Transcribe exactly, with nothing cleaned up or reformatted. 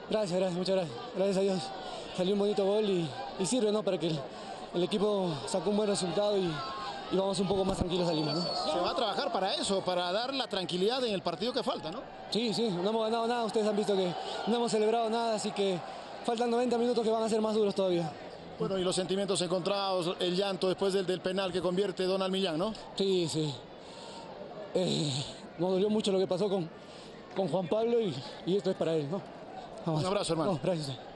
Gracias, gracias, muchas gracias. Gracias a Dios salió un bonito gol y, y sirve, ¿no? Para que el, el equipo sacó un buen resultado y, y vamos un poco más tranquilos a Lima, ¿no? Se va a trabajar para eso, para dar la tranquilidad en el partido que falta, ¿no? Sí, sí, no hemos ganado nada, ustedes han visto que no hemos celebrado nada, así que faltan noventa minutos que van a ser más duros todavía. Bueno, y los sentimientos encontrados, el llanto después del, del penal que convierte Donald Millán, ¿no? Sí, sí. Eh, nos dolió mucho lo que pasó con, con Juan Pablo y, y esto es para él, ¿no? Un abrazo, hermano. No, gracias.